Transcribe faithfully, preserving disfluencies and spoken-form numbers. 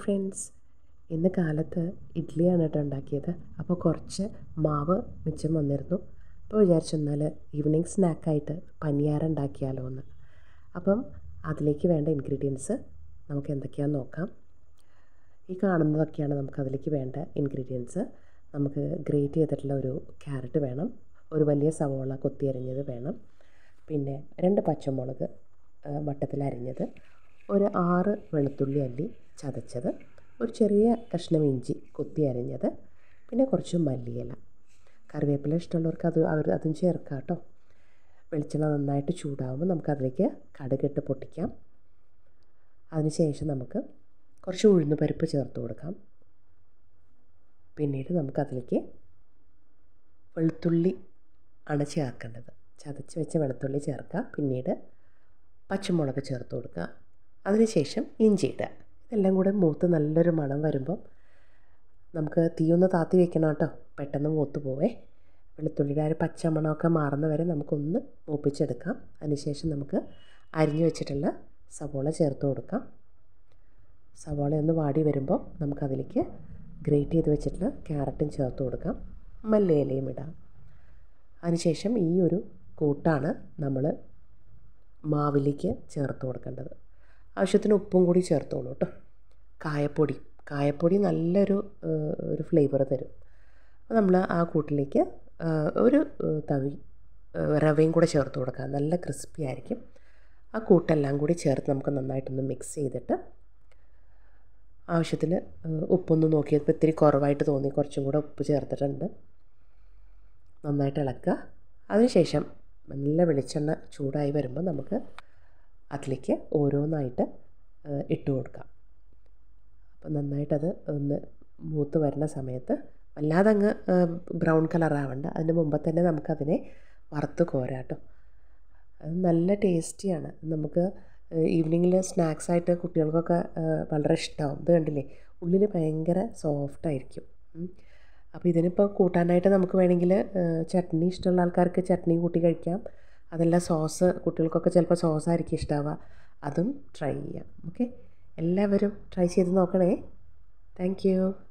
Friends, ഇന്ന് കാലത്ത് ഇഡ്ഡലിയാണ് കേട്ടോ ഉണ്ടാക്കിയത്. അപ്പോൾ കുറച്ച് മാവ് മിച്ചം വന്നിരുന്നു. അപ്പോൾ വിചാരിച്ചു എന്നാൽ ഈവനിങ് സ്നാക്കായിട്ട് പനിയാരം ഉണ്ടാക്കിയാലോ എന്ന്. അപ്പം അതിലേക്ക് വേണ്ട ഇൻഗ്രീഡിയൻസ് നമുക്ക് എന്തൊക്കെയാണെന്ന് നോക്കാം. ഈ കാണുന്നതൊക്കെയാണ് നമുക്ക് അതിലേക്ക് വേണ്ട ഇൻഗ്രീഡിയൻസ്. നമുക്ക് ഗ്രേറ്റ് ചെയ്തിട്ടുള്ള ഒരു ക്യാരറ്റ് വേണം, ഒരു വലിയ സവോള കൊത്തി അരിഞ്ഞത് വേണം, പിന്നെ രണ്ട് പച്ചമുളക് വട്ടത്തിൽ അരിഞ്ഞത്, ഒരു ആറ് വെളുത്തുള്ളി അല്ലി ചതച്ചത്, ഒരു ചെറിയ കഷ്ണം ഇഞ്ചി കൊത്തി അരിഞ്ഞത്, പിന്നെ കുറച്ച് മല്ലിയില. കറിവേപ്പില ഇഷ്ടമുള്ളവർക്ക് അത് അവർ അതും ചേർക്കാം കേട്ടോ. വെളിച്ചെണ്ണ നന്നായിട്ട് ചൂടാകുമ്പോൾ നമുക്കതിലേക്ക് കടുകിട്ട് പൊട്ടിക്കാം. അതിനുശേഷം നമുക്ക് കുറച്ച് ഉഴുന്ന് പരിപ്പ് ചേർത്ത് കൊടുക്കാം. പിന്നീട് നമുക്കതിലേക്ക് വെളുത്തുള്ളി ആണ് ചേർക്കേണ്ടത്. ചതച്ച് വെച്ച വെളുത്തുള്ളി ചേർക്കുക. പിന്നീട് പച്ചമുളക് ചേർത്ത് കൊടുക്കുക. അതിനുശേഷം ഇഞ്ചി ഇടുക. ഇതെല്ലാം കൂടെ മൂത്ത് നല്ലൊരു മണം വരുമ്പം നമുക്ക് തീയൊന്ന് താത്തി വെക്കണം കേട്ടോ, പെട്ടെന്ന് മൂത്ത് പോവേ. വെളുത്തുള്ളിയുടെ ആ ഒരു പച്ചമണമൊക്കെ മാറുന്ന വരെ നമുക്കൊന്ന് മൂപ്പിച്ചെടുക്കാം. അതിനുശേഷം നമുക്ക് അരിഞ്ഞു വെച്ചിട്ടുള്ള സവോള ചേർത്ത് കൊടുക്കാം. സവോള ഒന്ന് വാടി വരുമ്പോൾ നമുക്കതിലേക്ക് ഗ്രേറ്റ് ചെയ്ത് വെച്ചിട്ടുള്ള ക്യാരറ്റും ചേർത്ത് കൊടുക്കാം. മല്ലിയിലയും ഇടാം. അതിനുശേഷം ഈ ഒരു കൂട്ടാണ് നമ്മൾ മാവിലേക്ക് ചേർത്ത് കൊടുക്കേണ്ടത്. ആവശ്യത്തിന് ഉപ്പും കൂടി ചേർത്തോളൂ കേട്ടോ. കായപ്പൊടി കായപ്പൊടി നല്ലൊരു ഒരു ഫ്ലേവർ തരും. അപ്പോൾ നമ്മൾ ആ കൂട്ടിലേക്ക് ഒരു തവി റവയും കൂടെ ചേർത്ത് കൊടുക്കുക. നല്ല ക്രിസ്പി ആയിരിക്കും. ആ കൂട്ടെല്ലാം കൂടി ചേർത്ത് നമുക്ക് നന്നായിട്ടൊന്ന് മിക്സ് ചെയ്തിട്ട് ആവശ്യത്തിന് ഉപ്പൊന്ന് നോക്കിയപ്പോൾ ഇത്തിരി കുറവായിട്ട് തോന്നി, കുറച്ചും കൂടെ ഉപ്പ് ചേർത്തിട്ടുണ്ട്. നന്നായിട്ട് ഇളക്കുക. അതിനുശേഷം നല്ല വെളിച്ചെണ്ണ ചൂടായി വരുമ്പോൾ നമുക്ക് അതിലേക്ക് ഓരോന്നായിട്ട് ഇട്ട് കൊടുക്കാം. അപ്പോൾ നന്നായിട്ടത് ഒന്ന് മൂത്ത് വരുന്ന സമയത്ത് വല്ലാതെ അങ്ങ് ബ്രൗൺ കളറാവണ്ട, അതിന് മുമ്പ് തന്നെ നമുക്കതിനെ വറുത്ത് കോരാം കേട്ടോ. അത് നല്ല ടേസ്റ്റിയാണ്. നമുക്ക് ഈവനിങ്ങിൽ സ്നാക്സായിട്ട് കുട്ടികൾക്കൊക്കെ വളരെ ഇഷ്ടമാവും. ഇത് കണ്ടില്ലേ, ഉള്ളിൽ ഭയങ്കര സോഫ്റ്റായിരിക്കും. അപ്പോൾ ഇതിനിപ്പോൾ കൂട്ടാനായിട്ട് നമുക്ക് വേണമെങ്കിൽ ചട്നി ഇഷ്ടമുള്ള ആൾക്കാർക്ക് ചട്നി കൂട്ടി കഴിക്കാം. അതല്ല സോസ്, കുട്ടികൾക്കൊക്കെ ചിലപ്പോൾ സോസായിരിക്കും ഇഷ്ടമാവുക, അതും ട്രൈ ചെയ്യാം. ഓക്കെ, എല്ലാവരും ട്രൈ ചെയ്ത് നോക്കണേ. Thank U.